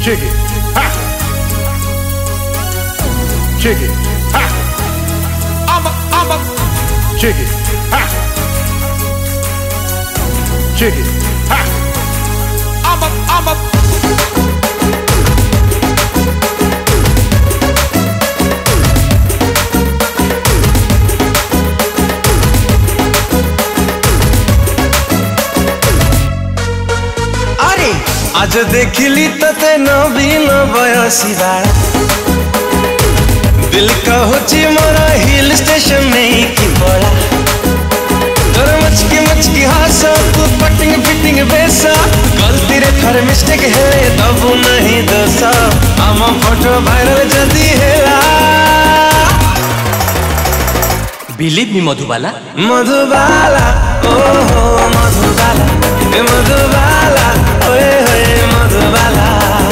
Check it. Ha. Check it. Ha. I'm a. Check it. Ha. Check it. Ha. I'm a. आज देखिली तते नवीन बयसी बाड़ा दिल का होची मोरा हिल स्टेशन नहीं की बड़ा तोर मचकी हासा तू पटिंग फिटिंग बेसा गलती रे थर मिस्टेक है तब नहीं दोसा आम फोटो वायरल जदी हेला बिलीव मी मधुबाला ओहो मधुबाला ए मधुबाला ओए होए मधुबाला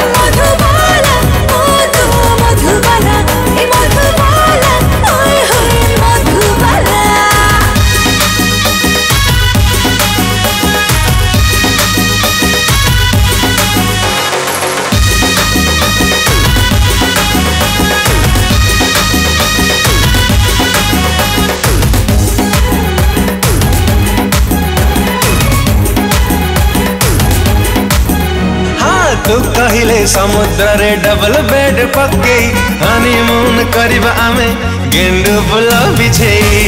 ओ तो मधुबाला ए मधुबाला ओए होए मधुबाला तू कहले समुद्र रे डबल बेड पक्के हनीमून करिबा आमे गेंडू फुल बिछे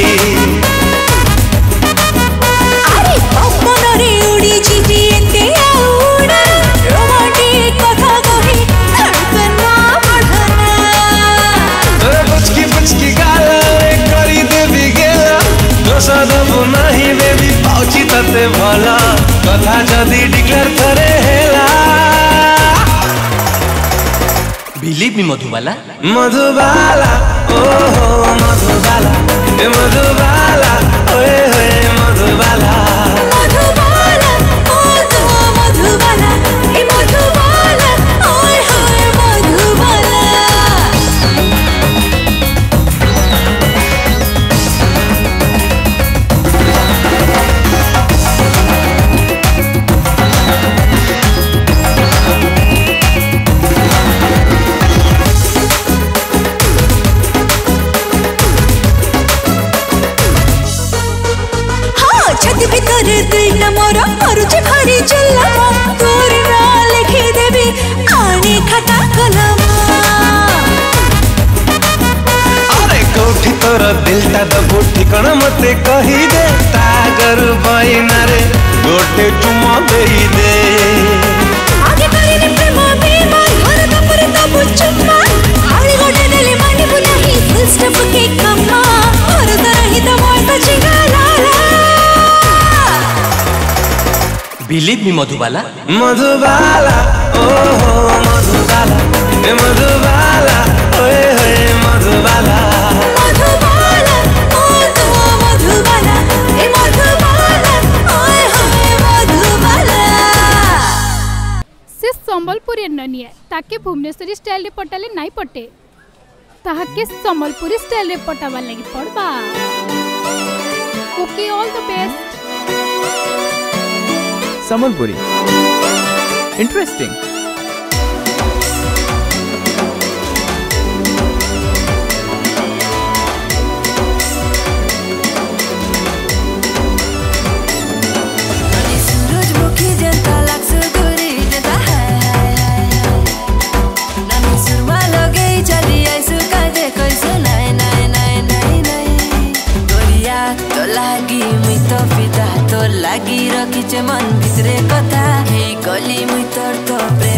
अरे पवन रे उड़ी जीवी एते उड़ा रोमांटिक कथा कही धड़कन बढ़ना तोरे पुचकी गाल रे करी देबी गेला दोसा दबो नहीं बेबी पाउची तते भला कथा जदी डिक्लेयर करे हेला बिलीव मी मधुबाला ओहो मधुबाला ए मधुबाला ओए होए मधुबाला ओ तो मधुबाला ए मधुबाला ओए होए मधुबाला दिल मोर मरुचे भारी चलमा तोर ना लिखी देबी आने खटा कलम अरे कोठी तोर दिलटा दबो ठिकाना मते कही दे तागर बाइना रे गोटे चुमा देई दे आगे करिने प्रेम बेमार घर तपर तब चुम्मा आली गोटे देली मानी बुलाही फुल स्टॉप के कम्मा और तरही त मोर चिंगाला बिलीव मी मधुबाला ओहो मधुबाला ए मधुबाला ओए होए मधुबाला ओ तो मधुबाला ए मधुबाला ओए होए मधुबाला से संबलपुरी ननिए ताके भुवनेश्वरी स्टाइल रे पटाले नाई पटे ताके संबलपुरी स्टाइल रे पटावा लगी पड़बा okay all the best Sambalpuri. Interesting. सूरजमुखी जनता लाक्स गोरी जता है नमी सुरमा लगे चली आइसु काजे कैसो नाइ तोरिया तो लागी मुई तो फिदा तो लागी रखिचे मन भितरे कथा हे गली मुई तोर तो प्रेम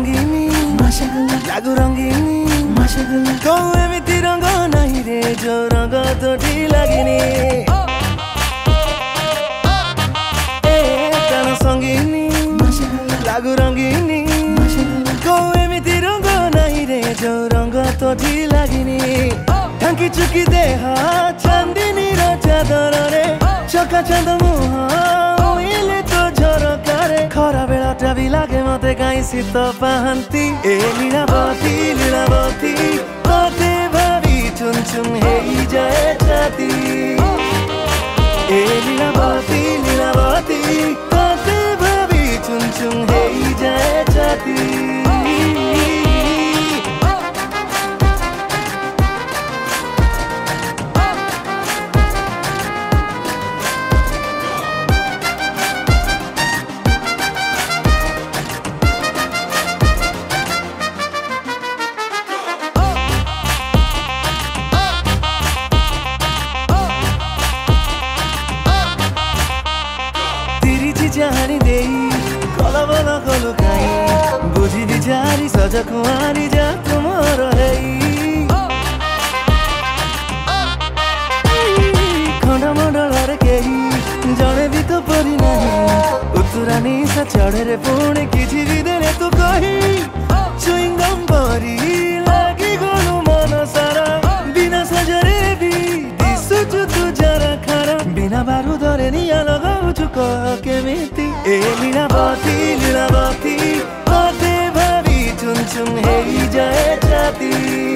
रंगीनी लागू रंगीनी कौ एमिति रंग नहीं रे जो रंग तोटी लागिनी प्राण संगीनी लागू रंगीनी कौ एमिति रंग नहीं रे जो रंग तोटी लागिनी ढांकी चुकी देह चांदिनी रो चादर रे चका चांद मुह तो झरकारे खरा बेलाटा भी लागे मते काई शीत पाहंती ए लीलावती लीलावती तोते भावी चुन चुन हेई जाए छाती ए लीलावती लीलावती तोते भावी चुन चुन हेई जाए छाती जानी देई कला बला कलु काई बुझी बिचारी सज कुआरी जा तुमर हेई खंड मंडल केही जड़े भी तो परी नहीं उतरानी सा चढ़े रे पुणे किछि भी देले तू कही चुइंगम परी लागी गलु मन सारा बिना सजरे भी दिसु तू जरा खरा बिना बारूदरे निया लगाउछु कह केमिति ए लीलावती लीलावती तोते भावी चुन चुन हेई जाए छाती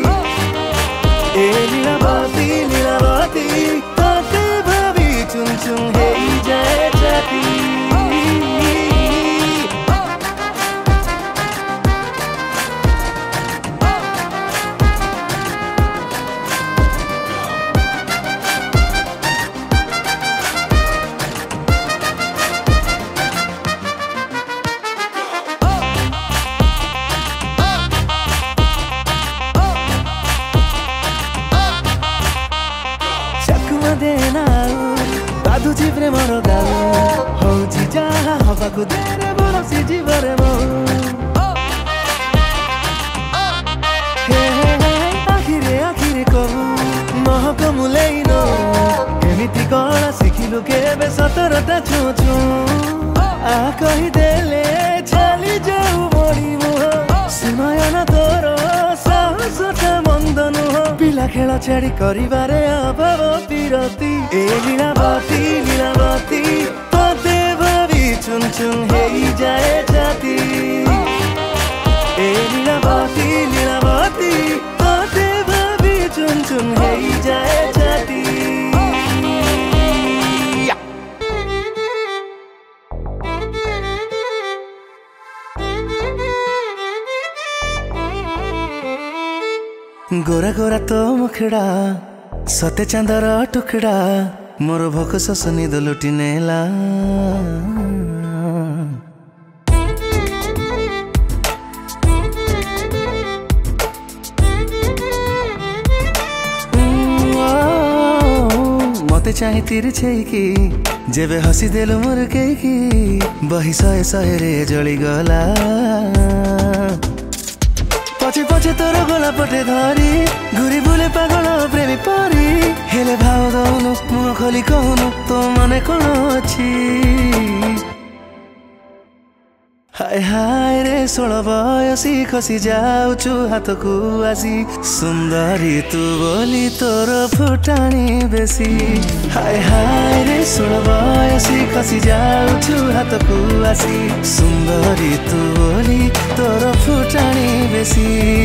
ए लीलावती लीलावती तोते भावी चुन चुन हेई जाए छाती बाधुची प्रेमर गाऊ हौची जाहा हवाको देरे बरसी जीवरे मो आखिरे आखिरे कहू महक मुलेइन केमिति कला शिखिलु केबे सतरता छु छु आ कहि देले छाली जाऊ बड़ी मुह सुनयन तोर साहसटा मंद नुह पिला खेल छाड़ी करिबारे अभाव पिरती ए लीलावती लीलावती तोते भावी चुन चुन हेई जाए छाती ए लीलावती लीलावती तोते भावी चुन चुन हेई जाए छाती गोरा गोरा तो मुखड़ा सते चांदर टुकड़ा मोर भोक शोष निद लुटी नेला मते चाहे तिरछे की जेबे हसी देलु मोर केकी बही सहे सहे रे जली गला पछे पछे तोर गोला पटे धरी घुरी बुले पागल प्रेमी परी हेले भाव दौनु मुह खोली कहनु तो मने कौन अच्छी हाय हाय रे 16 बयसी खसी जाउछु हातकु आसी सुंदरी तू बोली तोर फुटाणी बेसी हाय हाय रे 16 बयसी खसी जाउछु हातकु आसी सुंदरी तू बोली तोर फुटाणी बेसी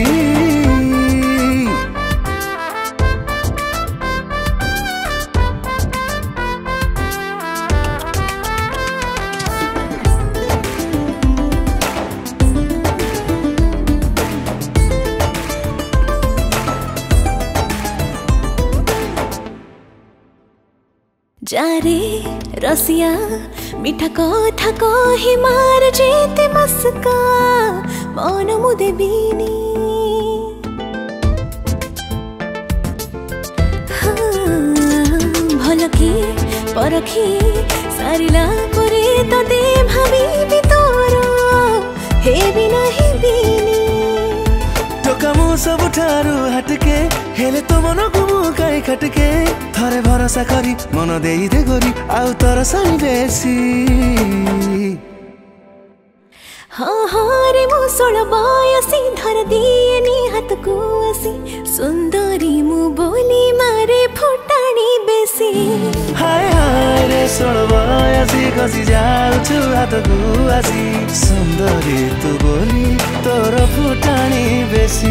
जारे रसिया मिठा कथा कही मार जेते मस्का मन मुदे बीनी भलकी परखी सारिला परे तते भाबी तोर हे भी नहीं दिनी टोका मु सब ठारू हटके हेले तो मन को मु काई खटके थरे भरोसा करी मन देई दे गोरी आउ तोर सानी बेसी हाँ हाँ रे मु 16 बयसी धर दिए नी हाथ को आसी सुंदरी मु बोली मारे फुटाणी बेसी हाय हाय रे 16 बयसी खसी जाउछु हाथ को आसी सुंदरी तू बोली तोर फुटाणी बेसी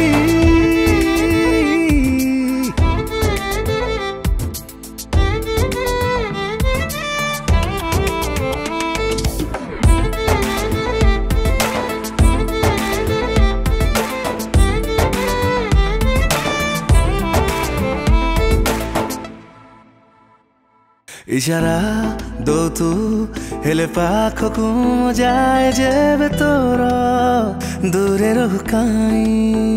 इशारा दो तू हेले पाखकु जाए जेबे तोर दूरे रहु काई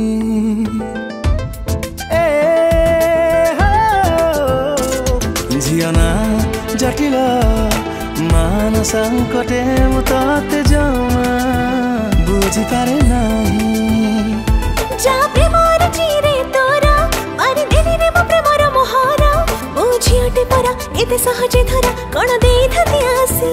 झियना जटिल मान संकटे मु तते जमा बुझी पारे नाही जा प्रेमर चिरे तोरा मारी देली रे मो प्रेमर मोहरा बुझियाटे परा एते सहजे धरा कोण देई थती आसी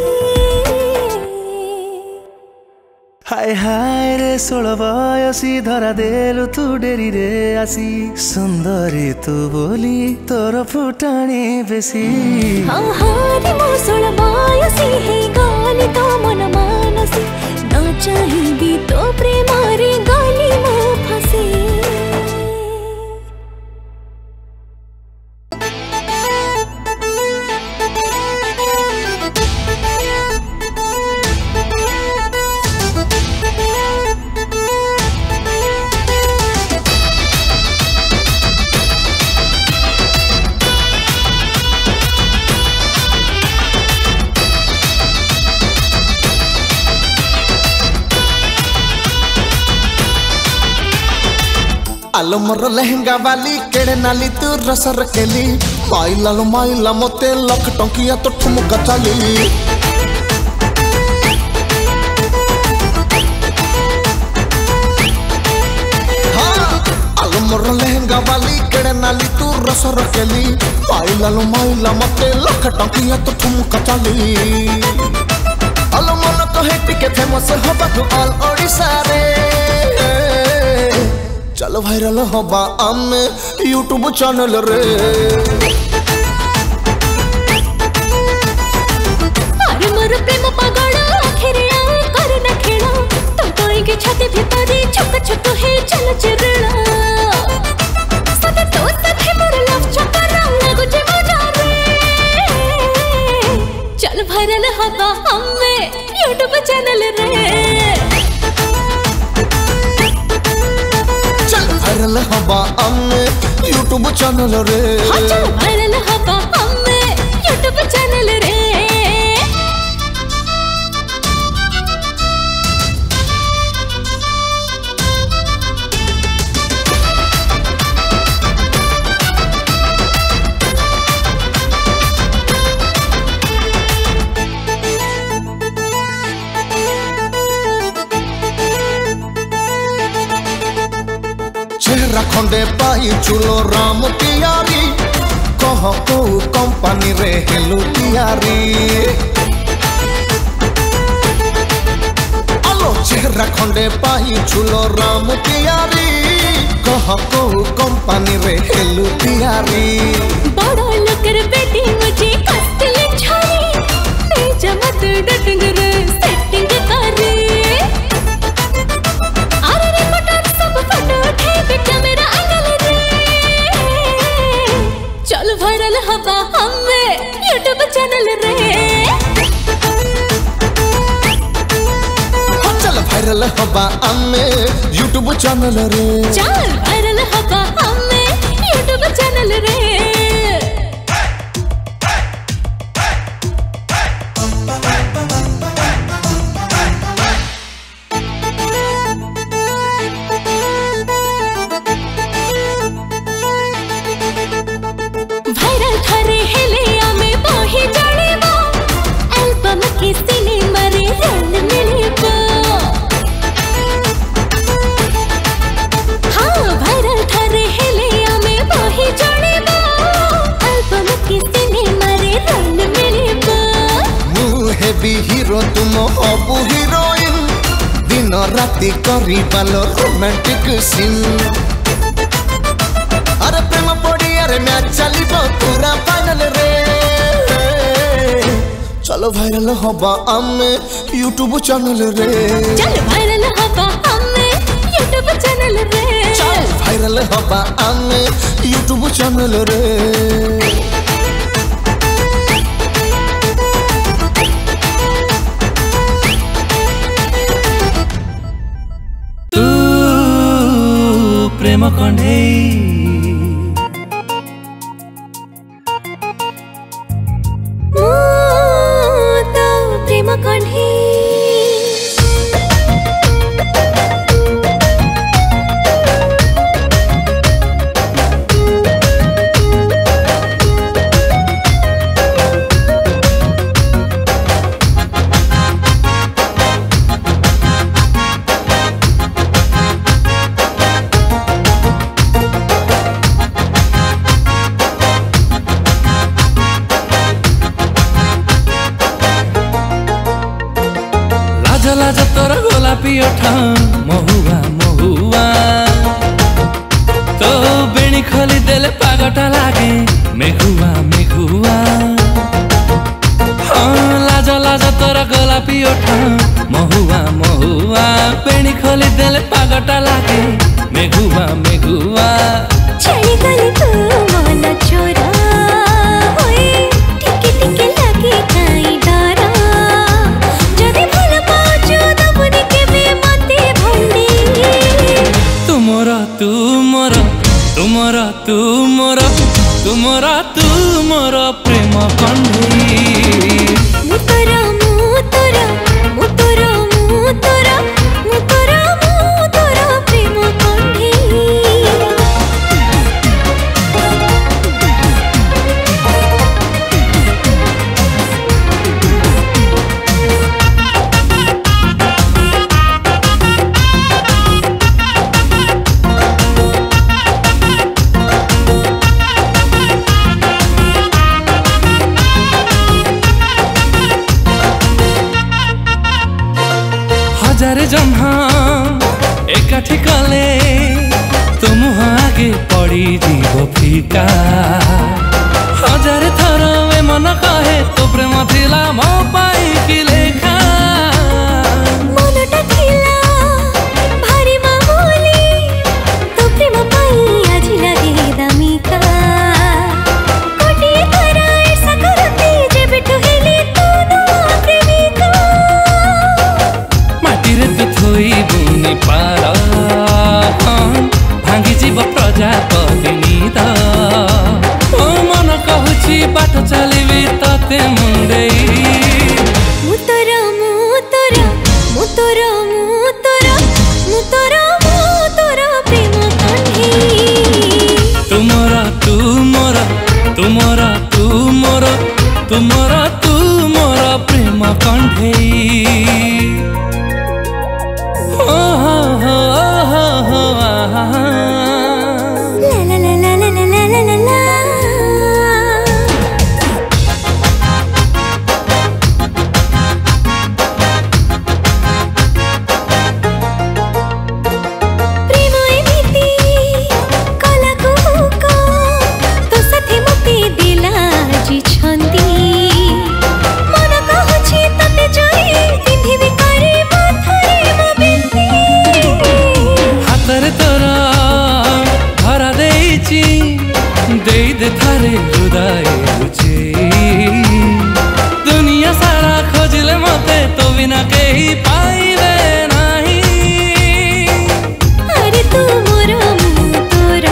हाय हाय रे 16 बयसी धरा देलु तू डेरी रे आसी सुंदरी तू बोली तोर फुटाणी बेसी हाँ हाँ रे मो 16 बयसी हे गाली तो मन मानसी न चाहिबी तो प्रेम रे गाली मो फसी आलो मोर लहंगा वाली केड़े नाली तू रसर केली माइला मोते लख टंकिया तो ठुमका चाली हाँ आलो मोर लहंगा वाली केड़े नाली तू रसर केली माइला मोते लख टंकिया तो ठुमका चाली आलो मन कहे टिके फेमस हबा तू ऑल ओडिशा रे चलो भाइरल हबा आमे यूट्यूब चैनल रे अरे मोर प्रेम पागल आखिर आए कर न खेला तो कोई के छाती भीतरी छक छक है चल चिरला सदा तो सथे मोर लव चक्कर लागो जे मजा रे चल भाइरल हबा आमे यूट्यूब चैनल रे भाइरल हबा आमे यूट्यूब चैनल रे हाँ चल भाइरल हबा आमे यूट्यूब चैनल रे चेहरा खंडे पाई चुलो राम तियारी कह को कंपनी रे हेलो तियारी आलो चेहरा खंडे पाई चुलो राम तियारी कह को कंपनी रे हेलो तियारी बड़ा लकर बेटी मुझे कस्टल छारी तेज मत डटंग रे सेटिंग करे अरे रे पटन सब फोटो उठे कैमरा एंगल रे चल वायरल हवा हमें यूट्यूब चैनल रे चल भाइरल हबा आमे यूट्यूब चैनल रे चल वायरल हवा हमें यूट्यूब चैनल रे वायरल थरे हेले आमे बही जानेबो एल्बम के सिनेमा रे रोल मिलेबो जल्दी करी बालो रोमांटिक सीन अरे प्रेम पड़ी अरे मैच चली पूरा फाइनल रे चलो वायरल हवा आमे यूट्यूब चैनल रे चल वायरल हवा आमे यूट्यूब चैनल रे चल वायरल हवा आमे यूट्यूब चैनल रे प्रेम कण्ढेई प्रेम कण्ढेई लाज तोर गोलापी ओठा महुआ महुआ तो बेणी खोली देले पागटा लागे मेघुआ मेघुआ हाँ लाज लाज तोर गोलापी ओठा महुआ महुआ बेणी खोली देले पागटा लागे मेघुआ मेघुआ चली गली तू मन चोरा होए टिके टिके लगे काई डरा जदी भल पाचो दबने के में मते भंडी तुमरा तुमरा तुमरा तुमरा तुमरा तुमरा प्रेम कण्ढेई मुतरा मुतरा मुतरा मुतरा मुतरा मुतरा प्रेम कण्ढेई हजारे जम्हा एकाठी कले तुम आगे पड़ी जीव फिका हजारे थर ए मन कहे तो प्रेम थिला मो पाई कि लेखा मनटा थिला भारी मामूली तो प्रेम पाई आज लगे दामिका कोटी तोरा ऐसा करती जे बिटु हेली तू नो प्रेमिका माटीरे तू थोई बुनी पार भांगी जीव प्रजापति निद ओ मन कहूची बाट चलिबी तते मुंडेई मुतरा मुतरा मुतरा मुतरा मुतरा मुतरा प्रेम कण्ढेई तुमरा तुमरा तुमरा तुमरा तुमरा तुमरा प्रेम कण्ढेई हो हो हो हो हो आहा ला ला ला ला ला ला ला ला प्रेम एमिति कला कुहुका तो साथी मते दिला जी छंदी मन कहछि तते जई पिंधिबी करे माथरे मोबिंदी हातरे तोरा भरा देइची देई दे थारे हृदय बुझे दुनिया सारा खोजले मते तो बिना केही पाइबे नाही अरे तू मोर मु तोरा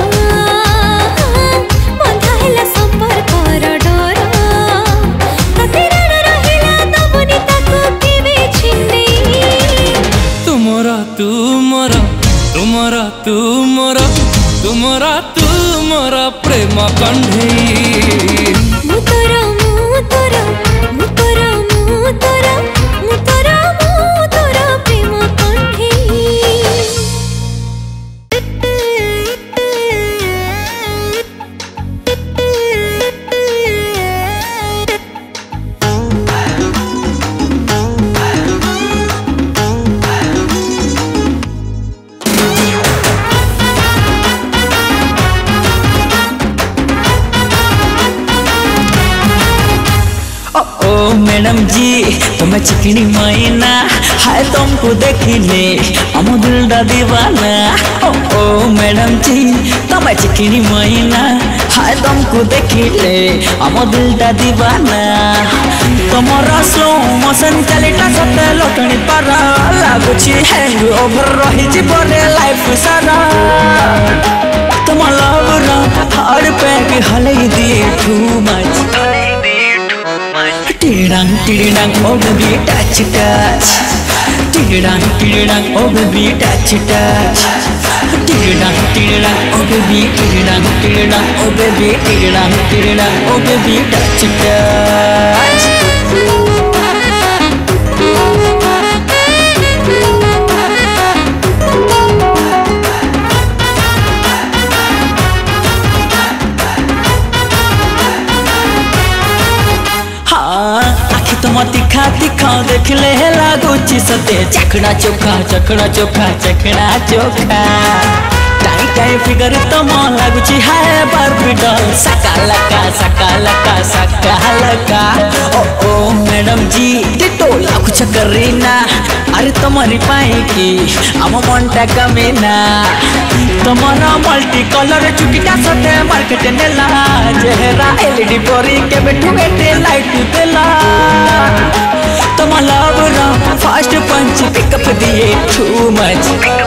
बंधाइला संपर्क डर तते रण रहिला दबनी ताको केबे छिन्नी तुमरा तुमरा तुमरा तुमरा तुमरा तुमरा प्रेम कण्ढेई मुतरा मुतरा मुतरा मुतरा मुतरा मुतरा प्रेम कण्ढेई मैडम जी तुम्हें चिकनी मैना हाय तुमको देखिले हम दिल दा दीवाना ओ मैडम जी तुम्हें चिकनी मैना हाय तुमको देखिले हम दिल दा दीवाना तुम्हारा स्लो मोशन चलेटा सते लटणी पारा लागुची हैंग ओवर रही जीवने लाइफ सारा तुम लव रा हार्ट पे हले दिए टू मच टिड़ांग टिड़ांग ओ बेबी टच टच टिड़ांग टिड़ांग ओ बेबी टच टच टिड़ांग टिड़ांग ओ बेबी टिड़ांग टिड़ांग ओ बेबी टिड़ांग टिड़ांग ओ बेबी टच टच तुम तीखा तीखा देखले लागुची सते चखड़ा चोखा चखड़ा चोखा चखड़ा चोखा टाई टाई फिगर तुम लागुची हाय बार्बी डॉल सका लका ओ मैडम जी टिटो लागुच करीना अरे तुम्हारी पाई की हम मनटा कमीना तुम्हारा मल्टी कलर चुकीटा सते मार्केट नेला चेहरा एलईडी परी के बैठू बेटे लाइट देला तुम लव रा फास्ट पंच पिकअप दिए टू मच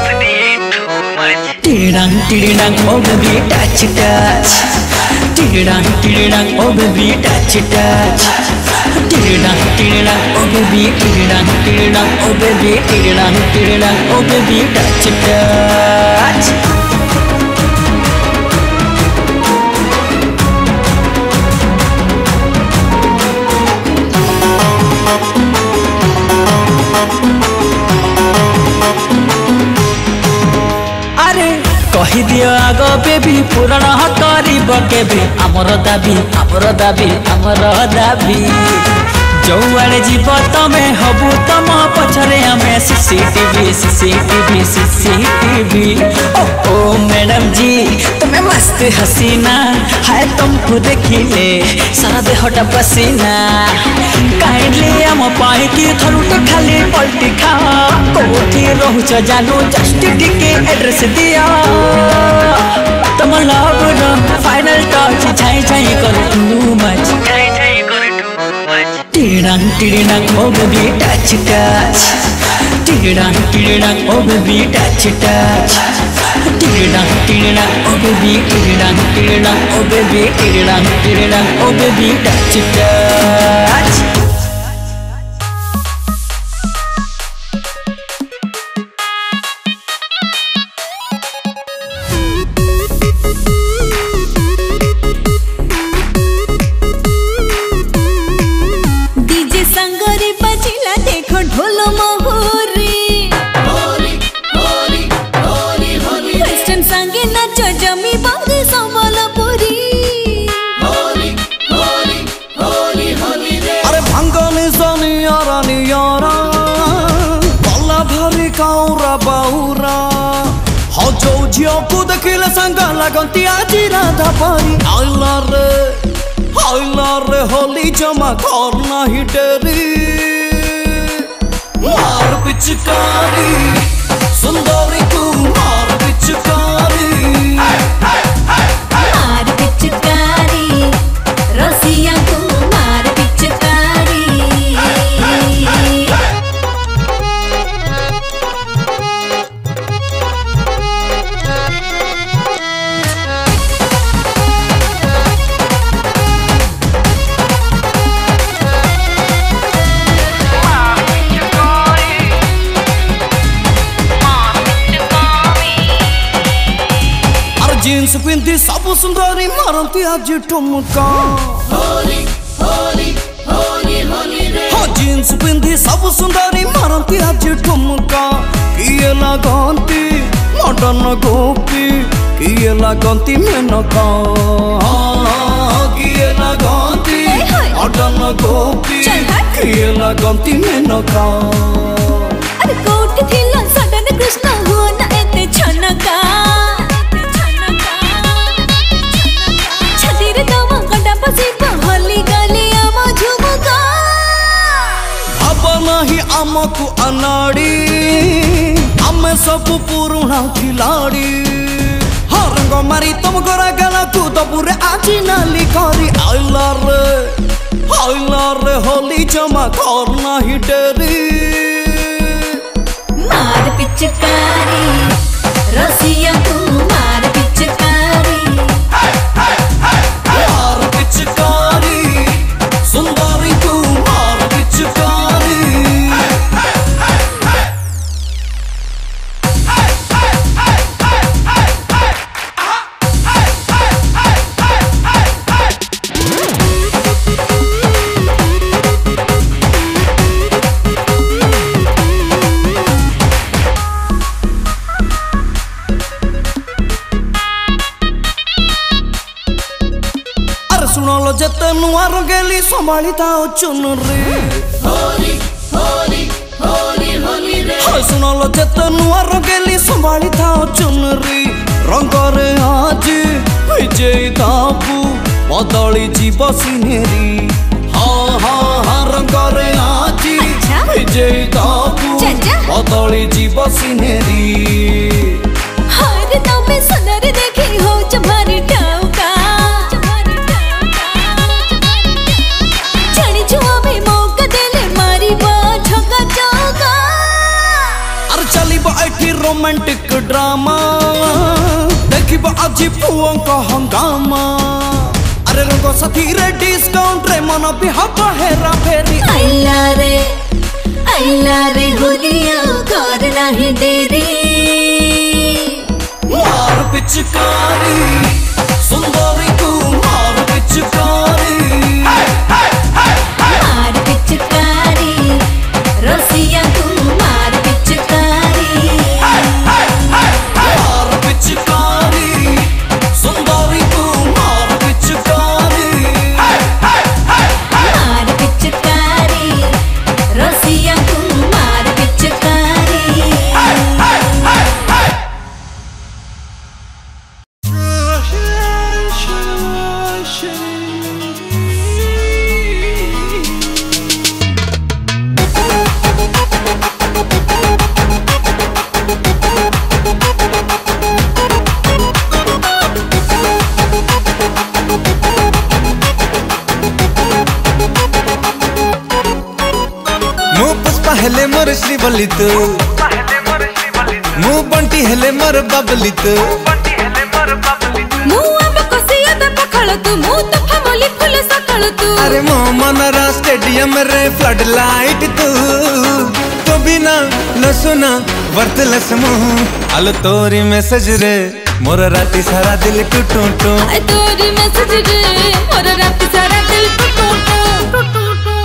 टिड़ांग टिड़ांग ओ बेबी टच टच टिड़ांग टिड़ांग ओ बेबी टच टच टिड़ांग टिड़ांग ओ बेबी टिड़ांग टिड़ांग ओ बेबी टिड़ांग टिड़ांग ओ बेबी टच टच कही दियो आग बेबी पूरण करिब केबे आमर दाबी जो आड़े जीव तमे हबु तम पछरे आमे सीसीटीवी ओ मैडम जी तुम्हें मस्त हसीना हाय तुमको देखिले सारा देहटा पसीना काइंडली आम पाई की थरु तो खाली पलटी खाओ कोठी रहुच जानू जस्ट टिके एड्रेस दिया तुम लव रो फाइनल टच छाई छाई कर टू मच टिड़ांग टिड़ांग ओ बेबी टच टच टिड़ांग टिड़ांग ओ बेबी टच टच टिड़ांग टिड़ांग ओ बेबी टिड़ांग टिड़ांग ओ बेबी टिड़ांग टिड़ांग ओ बेबी टच टच लगती आज राधा परी आइला रे होली जमा कर नहीं डरी मार पिचकारी सुंदरी तू मार पिचकारी रसिया तू मार पिचकारी जीन्स पिंधी सब सुंदरी मारती आज ठुमका हाँ जीन्स पिंधी सब सुंदरी मारती आज ठुमका किए लगती मडन गोपी किए लगती मेनका किए लगती मडन गोपी किए लगती मेनका अरे कोट थिला सडन कृष्ण हो ना एते छनका छतीर दवा कंडा पसी होली गली आम झुमका आमको अनाड़ी आमे सब पुरुणा खिलाड़ी रंग मारी तुम गोरा गला कूद पूरे आज नाली करी आइला रे होली जमा कर नहीं डेरी मार पिचकारी रसिया तू मार पिचकारी सुंदरी तू मार पिचकारी सुनलो जते नुआ रंगेली संभाली ताओ चुनरी होली होली होली होली रे हाय सुनलो जते नुआ रंगेली संभाली ताओ चुनरी रंग रे आज विजय दाबू बदली जीव सिनेरी हाँ रंग रे आज विजय दाबू बदली जीव सिनेरी हर दम सुंदर देखी हो जमारी टाउका रोमांटिक ड्रामा देखी आज पुओं का हंगामा अरे रंगो साथी रे डिस्काउंट रे मन भी हवा हेरा फेरी आइला रे होलिया कर नहीं देरी मार पिचकारी सुंदरी तू मार पिचकारी मार पिचकारी रसिया तू मार पिचकारी सुंदरी तू मार पिचकारी मार पिचकारी रसिया तू मार पिचकारी हेले मोर श्रीवल्ली तू मु बंटी हेले मोर बबली तू मु अब कोसिया द पखळ तू मु तो फमली फुल सकळ तू अरे मो मनरा स्टेडियम रे फ्लड लाइट तू तो बिना न सुना वर्तलस मुह अल तोरी मैसेज रे मोर राती सारा दिल टूटू टू तोरी मैसेज रे मोर राती सारा दिल टूटू टू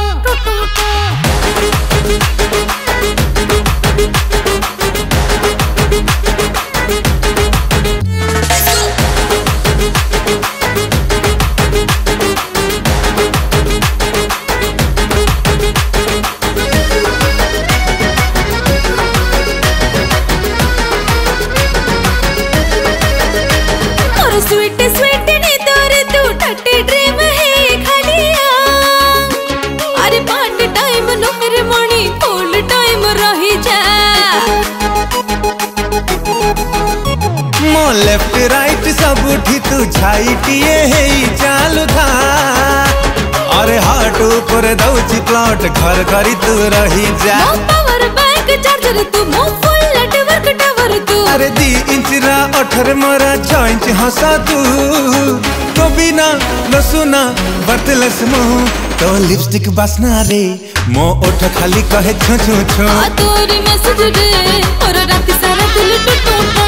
स्वीट स्वीट नी तोर तू टट्टी ड्रीम है खालिया अरे पार्ट टाइम नो मेरे मणि फुल टाइम रही जा मो लेफ्ट राइट सब उठी तू छाइटिए है चालू था अरे हार्ट ऊपर दउची प्लॉट घर करी तू रही जा पावर बैंक चार्जर तू मो फुल नेटवर्क टावर तू अरे 2 इंच रा 18 मोरा 6 इंच हंसा तू तो बिना न सुना बतलस मुह तो लिपस्टिक बासना रे मो ओठ खाली कहे छो छो छो तोरी मैसेज रे और रात सारा दिल टूटू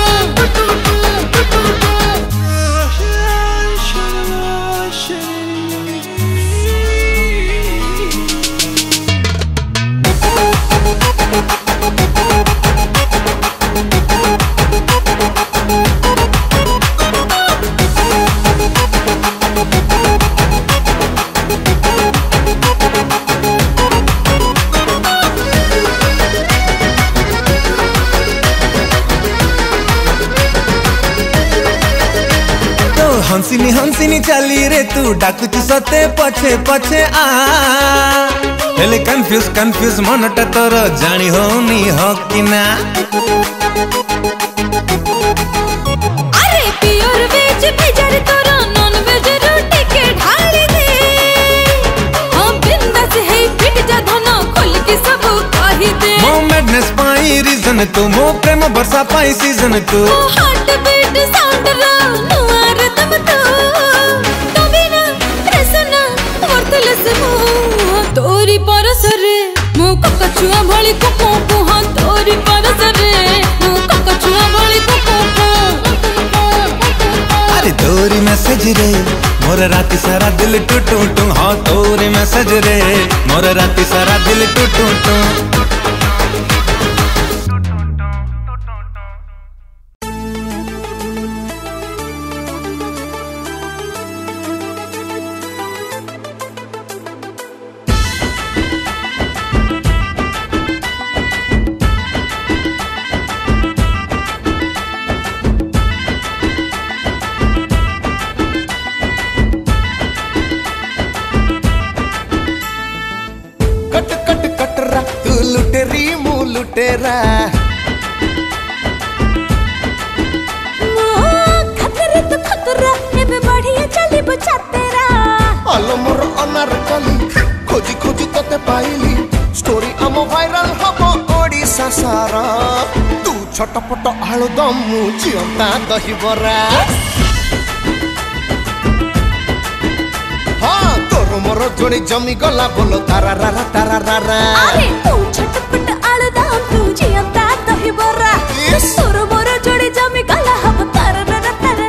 हंसिनी हंसिनी चली रे तू डाकुची सते पछे पछे आ हेले कंफ्यूज कंफ्यूज मनटा तोर जानी होनी हो कि ना अरे प्योर वेज भेजर तोरा नॉन वेज रोटी के ढाली दे हम बिंदास है फिट जा धना खोल के सब कही दे मो मैडनेस पाई रीजन तू मो प्रेम बरसा पाई सीजन तू हार्ट बीट साउंड रा नुआर तब तो बिना रसना वर्थलेस मो तोरी परसरे मो ककचुआ भली कोको कोहा तोरी परसरे मो ककचुआ भली कोको अरे तोरी मैसेज रे मोर राती सारा दिल टूटू टू हाँ तोरी मैसेज रे मोर राती सारा दिल टूटू टू कट कट कटरा तू लुटेरी मु लुटेरा खतरे तो खतरा एबे बढ़िया चली बचा तेरा आलो मोर अनारकली खोजी खोजी तते पाइली स्टोरी आम वायरल हबो ओडिसा सारा तू छटपट आलू दम मु जियंता दहिबरा हाँ तोर मोर जोड़ी जमी गला बोलो तारा रारा तारा रारा अरे तू छटपट आलू दाम तू जियंता दही बरा तोर मोर जोड़ी जमी गला हब तारा तारा तारा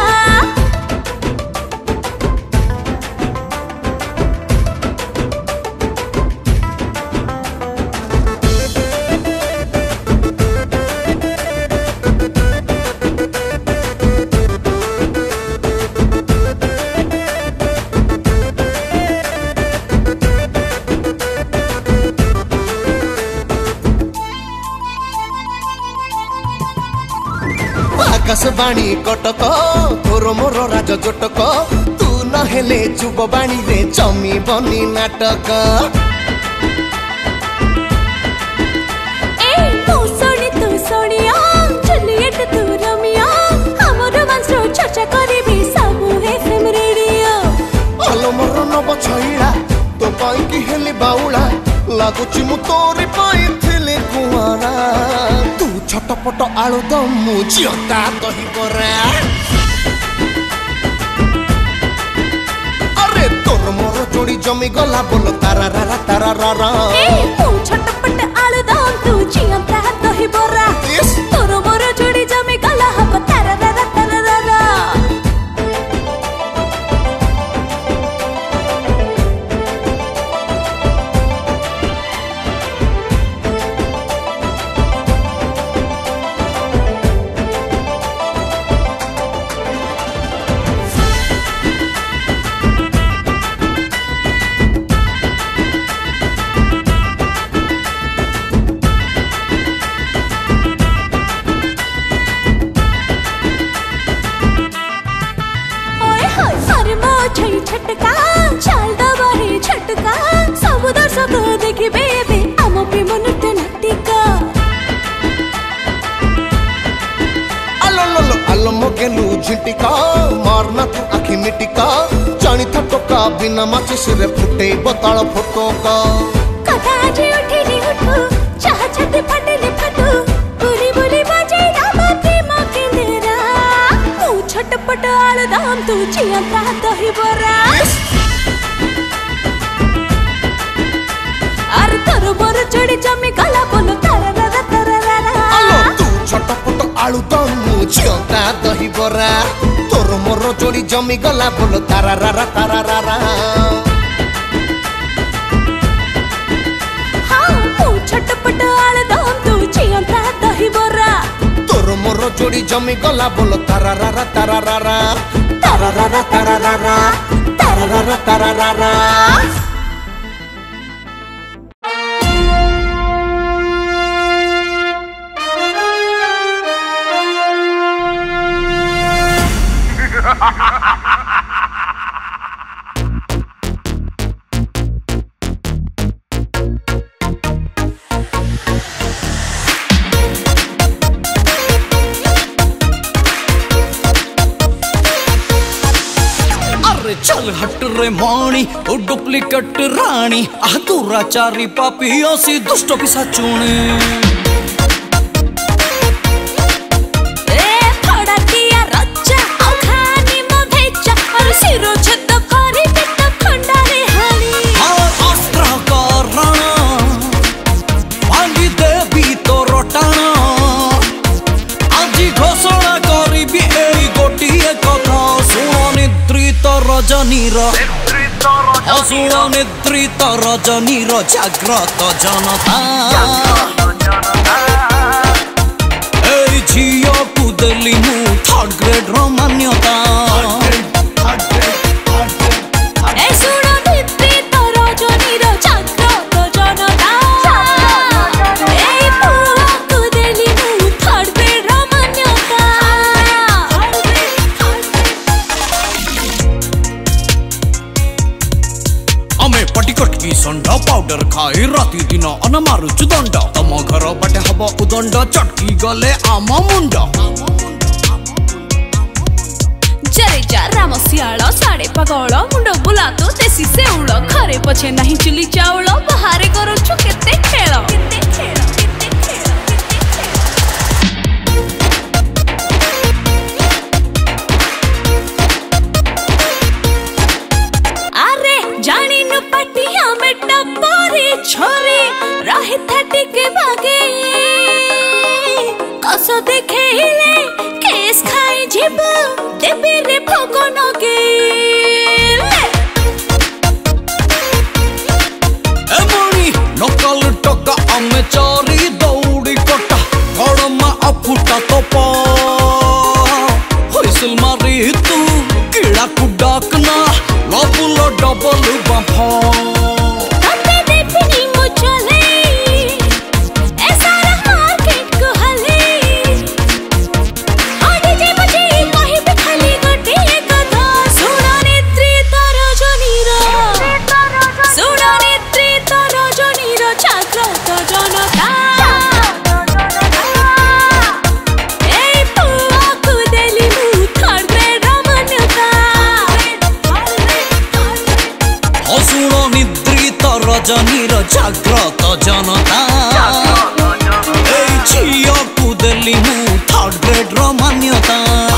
आकाशवाणी कटक तोर मोर राज जटक तू नहेले जुबवाणी रे जमी बनी नाटक ए तू सोनिया जूलियट तू रोमियो हमर रोमांस रो चर्चा करबी सब एफएम रेडियो आलो मोर नब छइला तो पाई की हेली बाउला लागुची मु तोरी पाई थिले कुआरा तू छटपट आलू दम मु जियंता दही बरा अरे तोर मोर जोड़ी जमी गला बोलो तारा रारा तारा रारा ए तू छटपट आलू दाम तू जियंता दही बरा तोर मोर जोड़ी जमी गला हब तारा तारा तारा तारा छटका चाल दबारे छटका सब दर्शक देखिबे बे आम प्रेम नृत्य नाटिका आलो लो लो आलो मोगेलू झिटिका मारना तू आखि मिटिका जानी था टोका बिना माची सिरे फुटे बताल फोटो का कथा जे उठिली उठो चाह छते फटले फटो बुली बुली बाजे रामा प्रेम केंद्रा तू छटपट आल दाम तू जियंता दही बरा अरे तोर मोर जोड़ी जमी गला बोलो तारा तारा तारा आलो तू छटपट आलू दम मु जियंता दही बरा तोर मोर जोड़ी जमी गला बोलो तारा रारा तारा रारा हाँ तू छटपट आल दाम तू जियंता दही बरा तोर मोर जोड़ी जमी गला बोलो तारा रारा तारा रारा तारा रारा तारा रारा तारा रारा तारा रारा अरे चल हट रे माणी ओ डुप्लीकेट रानी आ दुराचारी पापी असी दुष्ट पिशाचुणी निद्रित रजनीर जाग्रत जनता ए झियो को देली मु थर्ड ग्रेड रो मान्यता संडा पाउडर खाई राती दिन अन मारुचु दंड तम घर बाटे हब उदंड चटकी गले आम मुंड जरे जा राम सियाल साड़े पगल मुंड बुला तो देसी सेउल घरे पछे नहीं चुली चाउल बाहर करूछु केते खेल अरे जानी न पटिया में टप्परी छोरी रही था टिके भागे कसो देखे हिले केस खाई जीव देवी रे भगन के एमणी नकल टका आमे चोरी दौड़ी कटा गड़मा अफुटा तो पा हुइसल मारी तू कीड़ा को डाकना लबुल डबल बाफा रजनीर जाग्रत जनता ए झियो को देली मु थर्ड ग्रेड रो मान्यता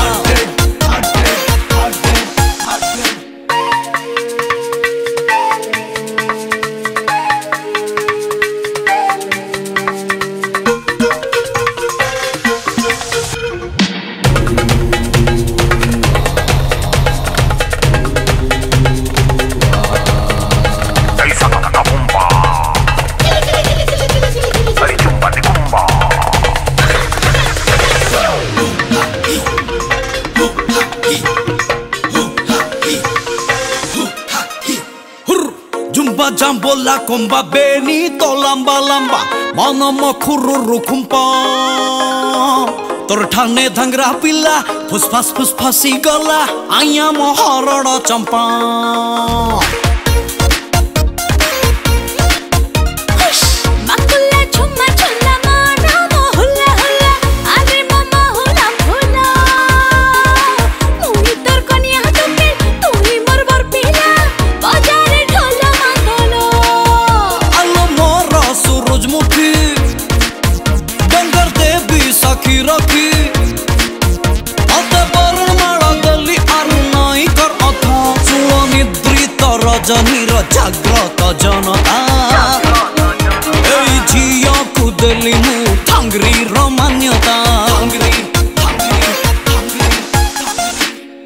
Jambola komba beni to lamba lamba mano mokhuru rukhumpa tor thane dhangra pilla fusfasi gala aya moharada champa